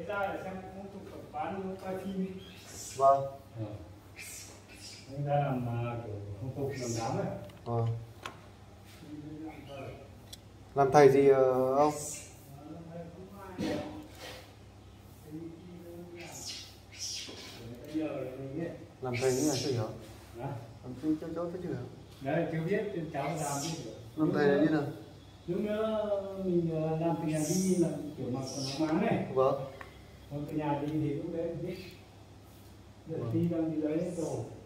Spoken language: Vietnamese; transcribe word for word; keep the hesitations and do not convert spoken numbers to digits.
ra để xem cũng tụ tập bán quay phim đi. Vâng. Ờ. Người ta làm uh, kiểu phong tục làm đám này. Ờ. Làm thầy gì uh, ông? Làm thầy như là chưa hiểu. Làm thầy cho cháu thấy chưa hiểu. Đấy, chưa biết cháu làm biết được. Làm thầy là như nào? Lúc nữa mình làm từ nhà đi là kiểu mặc quần áo máng này. Vâng. Còn từ nhà đi thì lúc đấy mình biết. Giờ đi đang đi lấy đồ.